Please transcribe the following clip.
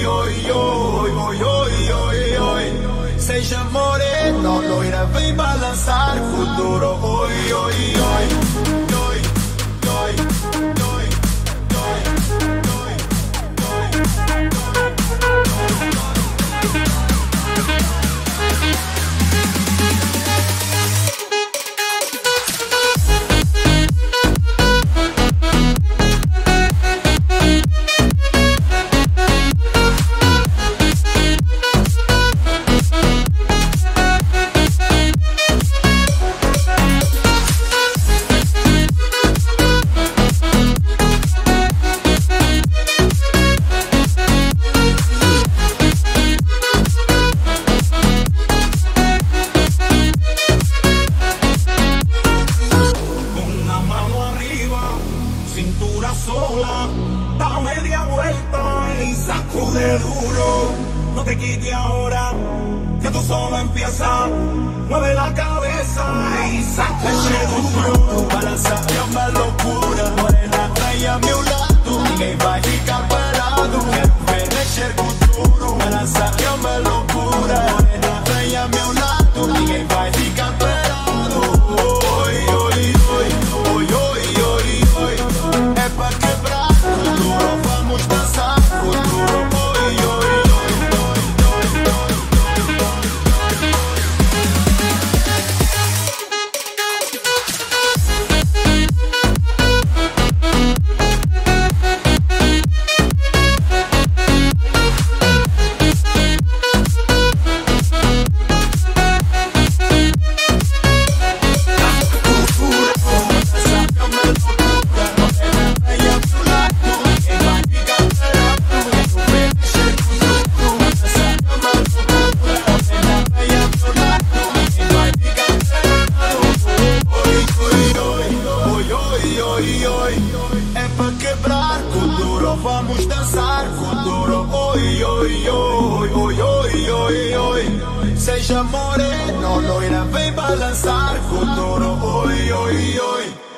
oi, oi, oi, oi, oi, oi. Seja morena, loira, vem balançar futuro. Oi, oi, oi, oi, oi, oi, cintura sola, da media vuelta y sacude duro. No te quites ahora, que tú solo empiezas. Mueve la cabeza y sacude duro. Balança é uma loucura, morena, vem a meu lado. Ninguém vai ficar parado, quero ver mexer com tudo. Balança é uma loucura, morena, vem a meu lado. Ninguém vai ficar parado. Oi, oi, oi, oi, oi, oi, oi. É pra quebrar o duro, vamos dançar o duro. Oi, oi, oi, oi, oi, oi. É pra quebrar com duro, vamos dançar com duro. Oi, oi, oi, oi, oi, oi, oi. Seja moreno, loira, vem balançar com duro. Oi, oi, oi.